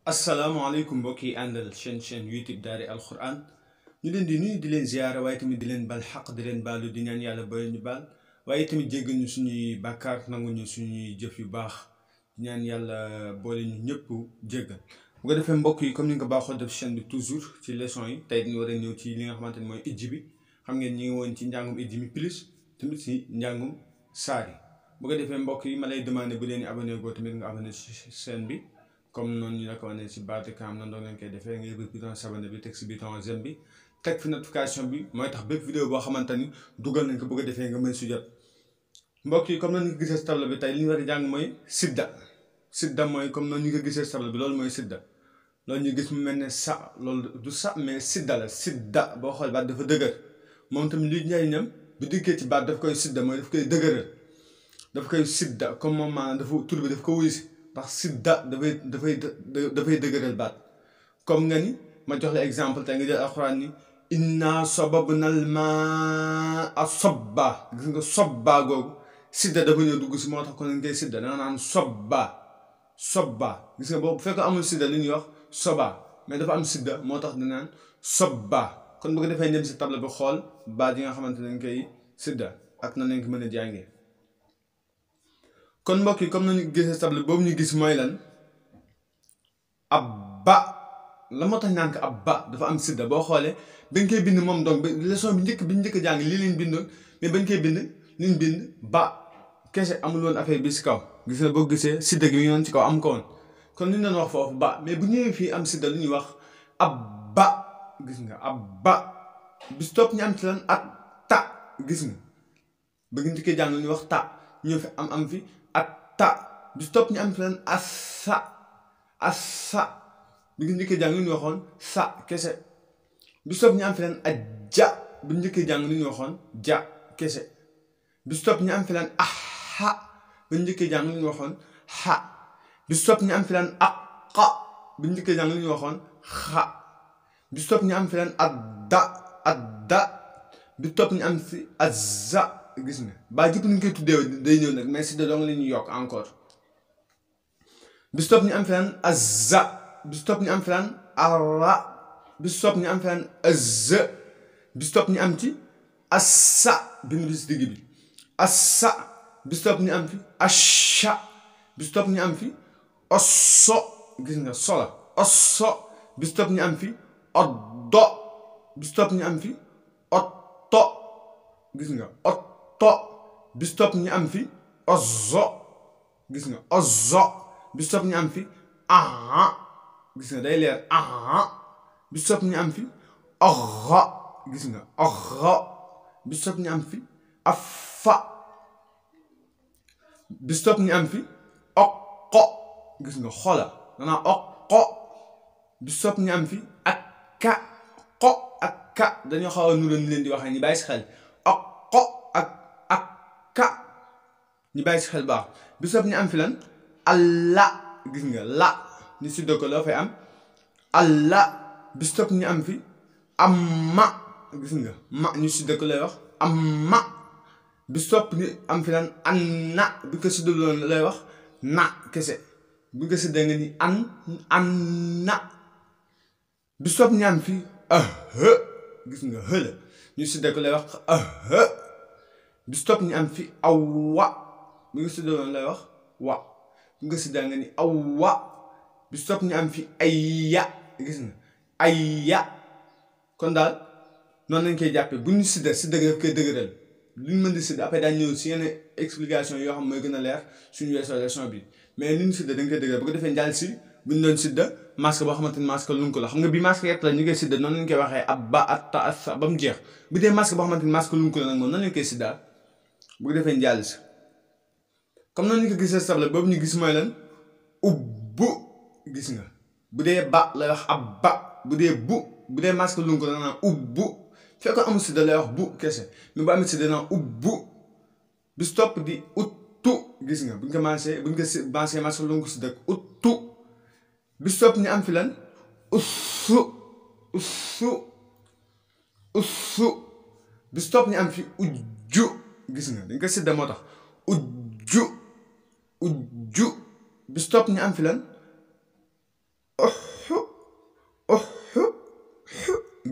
asalaamaaleykum mbokk yi àndal chaîne YouTube Daara Alquran ñu leen di nuyu di leen ziyaara waaye tamit di leen bal xaq di leen baalu di ñaan yàlla ba ñu baal waaye tamit jéggal ñu suñuy bàkkaar nangu ñu suñuy jëf yu baax di ñaan yàlla boole ñu ñëpp jéggal bu ko defee mbokk yi comme ni nga ko baaxoo def chaîne bi toujours ci leçon yi tey dañu war a ñëw ci li nga xamante ni mooy ijji bi xam ngeen ñi ngi woon ci njàngum ijji mi plus tamit ci njàngum saar yi bu ko defee mbokk yi ma lay demandé bu leen di abonné goo tamit nga abonné ci chaîne bi comme noonu ñu la ko wane si baatu kaam na doon leen koy defee nga yëg bouton s'abonner bi teg si bouton j'aime bi teg fi notification bi mooy tax bépp vidéo boo xamante ni dugal nañ ko bëgg a defee nga mën si jot mbokk yi comme noonu ñu ko gisee si tableau bi tey li ñu war a jàng mooy sidda mooy comme noonu ñu ko gisee si tableau bi loolu mooy sidda loolu ñu gis mu mel ne sa loolu du sa mais sidda la sidda boo xool baat dafa dëgër moom tamit li njëriñam bu dikkee ci baat daf koy sidda mooy daf koy dëgëral daf koy sidda comme moom maanaam dafa tur bi daf ko wuyu si ndax sidda dafay dëgëral baat comme nga ni ma jox la exemple tey nga jël alxuraan ni inna sababna al maa sobba gis nga sobba googu sidda dafa ñëw dugg si moo tax kon nañ koy sidda danga naan sobba gis nga boobu bu fekkee amul sidda li ñuy wax soba mais dafa am sidda moo tax danaan sobba kon bu ko defee dem si table bi xool baat yi nga xamante ne dañ koy sidda ak na nañ ko mën a jàngee kon mbokk yi comme nañu gisee table boobu ñu gis mooy lan ab ba la moo tax naan ko ab ba dafa am sidda boo xoolee bañ koy bind moom donc leçon bi njëkk a jàng lii leen bindoon mais bañ koy bind liñ bind ba kese amul woon affaire bi si kaw gis nga boo gisee sidda gi ñu doon ci kaw am ko woon kon li ñu doon wax foofu ba mais bu ñëwee fii am sidda lu ñuy wax ab ba gis nga ab ba bis topp ñu am ci lan ak ta gis nga ba nga njëkkee jàng lu ñuy wax ta ñëw fi am fi ak ta bis topp ñu am fi lan asa bi nga njëkkee jàng lu ñu waxoon sa kese bis topp ñu am fi lan ak ja bi njëkkee jàng lu ñu waxoon ja kese bis topp ñu am fi lan aha bi njëkkee jàng lu ñu waxoon ha bis topp ñu am fi lan ak xa bi njëkkee jàng lu ñu waxoon xa bis topp ñu am fi lan adda bis topp ñu am fi azza gis nga baa jëpp ni ñu koy tuddee day ñëw nag mais si da dong la ñuy yokk encore bis topp ñu am fi lan azza bis topp ñu am fi lan ara bis topp ñu am fi lan azza bis topp ñu am ci assa bi mu dis digg bi assa bis topp ñu am fi asha bis topp ñu am fi osso gis nga sola osso bis topp ñu am fi oddo bis topp ñu am fi otto gis nga otto bis topp ñu am fi ozzo gis nga ozzo bis topp ñu am fi aha gis nga day leer aha bis topp ñu am fi oxa gis nga oxa bis topp ñu am fi afa bis topp ñu am fi oqo gis nga xola danaa oqo bis topp ñu am fi akka qo ak ka dañoo xaw a nuroo ni leen di waxee ñu bàyyi si xel oqo ak ka ñu bàyyi si xel baax bis topp ñu am fi lan alla gis nga la ñu siddo ko loo fay am alla bis topp ñu am fi amma gis nga ma ñu siddo ko lay wax amma bis topp ñu am fi lan anna bi ko siddo loon lay wax na kese bi ko siddo nga ni anna bis topp ñu am fi gis nga hëla ñu siddo ko lay wax bis topp ñu am fi awwa bi nga siddo loon lay wax wa bi nga sidda nga ni awwa bis topp ñu am fi ayya gis nga ayya kon daal noonu lañ koy jàppee bu ñu sidda gi daf koy dëgëral lu ñu mën di sidda après daañu ñëw si yenn explication yoo xam mooy gën a leer suñu weesoo leçon bi mais li ñu sidda dañ koy dëgëral bu ko defee njàll si bu ñu doon sidda masque boo xamante ni masque lunku la xam nga bi masque yett la ñu koy sidda noonu lañ koy waxee ab ba atta assa ba mu jeex bu dee masque boo xamante ni masque lunku la nag moom noonu lañ koy sidda bu ko defee njàll si comme noonu ñu ko gisee table boobu ñu gis mooy lan ubbu gis nga bu dee ba lay wax ab ba bu dee masque lunku la naan ubbu fekkoon amul sidda lay wax bu kese mais bu amee sidda naan ubbu bis topp di uttu gis nga buñ ko mancé masque lunku sidda uttu bis topp ñu am fi lan ussu bis topp ñu am fi ujju gis nga dañ ko sidda moo tax ujju bis topp ñu am fi lan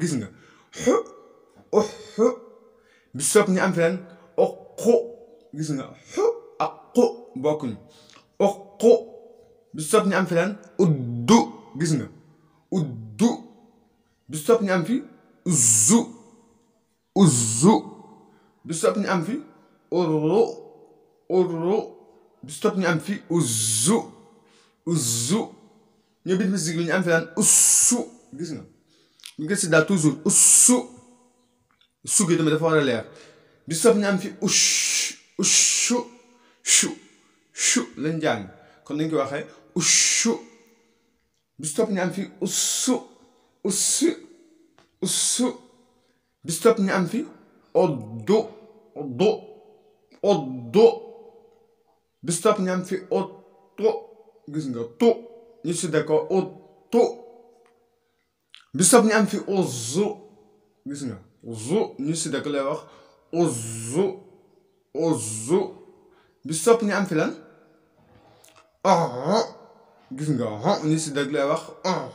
gis nga xu uxu bi sopp ñu am fi lan uqu gis nga xu ak qu bokkuñu uqu bi sopp ñu am fi lan uddu gis nga uddu bi sopp ñu am fi uzzu uzzu bi sopp ñu am fi urru urru bi sopp ñu am fi uzzu uzzu ñoo bit misik bi ñu am fi lan ussu gis nga ñu ngi si daal toujours ussu ussu gi tamit dafa war a leer bi sopp ñu am fi ushu shu shu lañ jàng kon nañ ko waxee ushu bi sopp ñu am fi ussu ussu ussu bi sopp ñu am fi oddu oddu oddu bi sopp ñu am fi ottu gis nga tu ñu si de ko ottu bi sopp ñu am fi uzzu gis nga uzzu ñu si de ko lay wax uzzu uzzu bi sopp ñu am fi lan gis nga ñu si de ko lay wax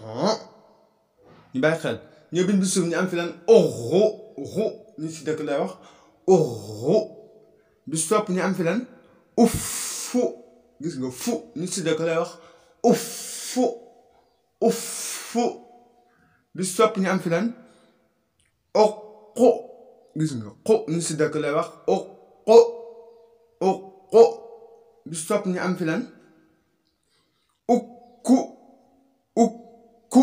ñu bàyyi xel ñoo bind bi suuf ñu am fi lan uxu uxu ñu si de ko lay wax uxu bi sopp ñu am fi lan uffu gis nga fu ñu si de ko lay wax uffu uffu bi sopp ñu am fi lan uqu gis nga qu ñu si de ko lay wax uqu uqu bi sopp ñu am fi lan ukku ukku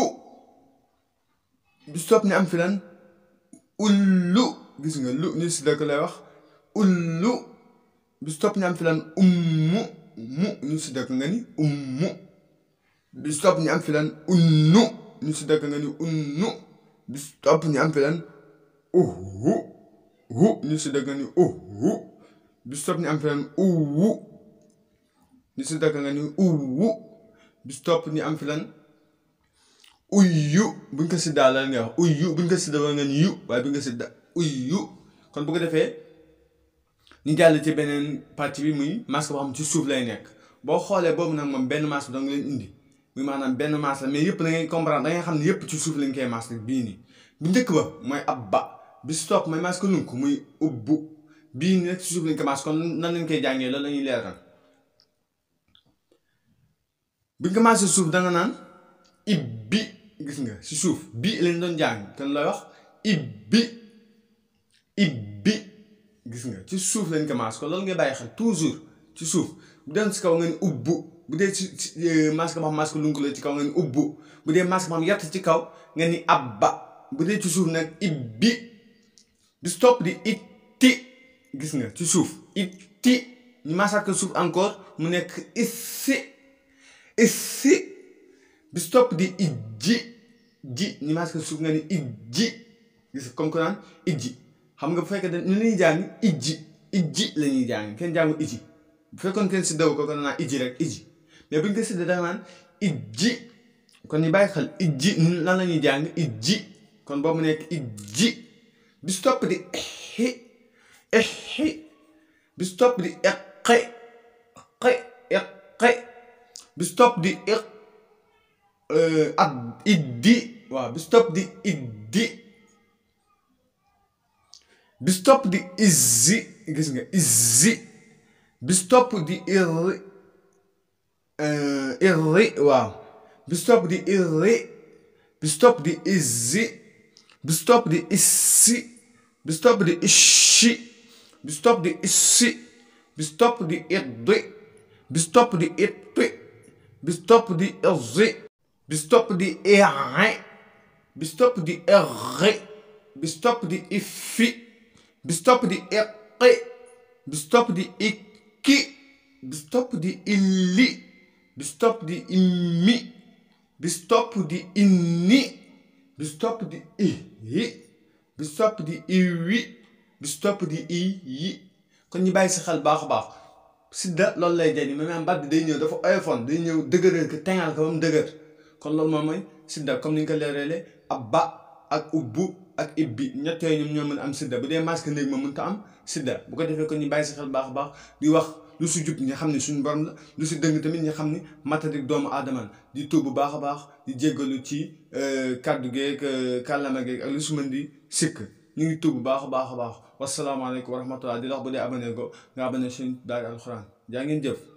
bi sopp ñu am fi lan ullu gis nga lu ñu si de ko lay wax ullu bi sopp ñu am fi lan ummu mu ñu si de ko nga ni ummu bi sopp ñu am fi lan unnu ñu si de ko nga ni unnu bi sopp ñu am fi lan uhu hu ñu si de ko nga ni uhu bi sopp ñu am fi lan uwu ñu si de ko nga ni uwu bi sopp ñu am fi lan uyyu buñ ko si daal la nga wax uyyu buñ ko si daal nga ni yu waaye buñ ko si da uyyu kon bu ko defee ñu jàll ci beneen partie bi muy masque boo xam ci suuf lay nekk boo xoolee boobu nag moom benn masque dong leen indi muy maanaam benn masque la mais yëpp da ngay comprendre da ngay xam ne yëpp ci suuf lañ koy masque bii nii bu njëkk ba mooy ab ba bi si topp mooy masque lunk muy ubbu bii nii rek ci suuf lañ ko masque kon nan lañ koy jàngee loolu la ñuy leeral buñ ko masque suuf da nga naan ibbi gis nga si suuf bii lañ doon jàng kon lay wax ibbi ibbi gis nga ci suuf lañ ko masque kon loolu ngay bàyyi xel toujours ci suuf bu dee si kaw nga ni ubbu bu dee ci masque ba xam masque lunk la ci kaw nga ni ubbu bu dee masque ba xam yatt ci kaw nga ni abba bu dee ci suuf nag ibbi bi stop di itti gis nga ci suuf itti ñu masque ko suuf encore mu nekk issi issi bi stop di ijji ji ñu masque ko suuf nga ni ijji gis nga comme que naan ijji xam nga bu fekkee dañ ñu lañuy jàng ijji la ñuy jàng kenn jàngu ijji bu fekkoon kenn si daw ko kon naan ijji rek ijji mais buñ ko séddee da nga naan ijji kon ñu bàyyi xel ijji lan la ñuy jàng ijji kon boobu mu nekk ijji bi si topp di ixi bi si topp di iqi bi si topp di iddi waaw bi si topp di iddi bi si topp di izzi gis nga izzi bi si topp di irri waaw bi si topp di irri bi si topp di izzi bi si topp di issi bi si topp di ishi bi si topp di issi bi si topp di iddi bi si topp di itti bi si topp di izzi bi si topp di irri bi si topp di irri bi si topp di iffi bi si topp di iqi bi si topp di ikki bi si topp di illi bi si topp di immi bi si topp di inni bi si topp di ihi bi si topp di iwi bi si topp di iyi kon ñu bàyyi si xel baax a baax sidda loolu lay jëriñ maanaam baat bi day ñëw dafa oyofoon day ñëw dëgëral ko tengal ko ba mu dëgër kon loolu moom mooy sidda comme ni ñu ko leeralee ab ba ak ubbu ak ibbi ñett yooyu ñoom ñoo mën a am sidda bu dee masque néeg ma mënta am sidda bu ko defee kon ñu bàyyi si xel baax a baax di wax lu si jub ñi xam ne suñu borom la lu si dëng tamit ñi xam ni matadik doomu aadama la di tuub bu baax a baax di jéggalu ci kàddu geeg kàllama geeg ak lu su mën di sikk ñu ngi tuub bu baax a baax a baax wasalaamaaleykum wa rahmatullah di la wax bu dee abonné go nga abonné suñu daara alxuraan jaa ngeen jëf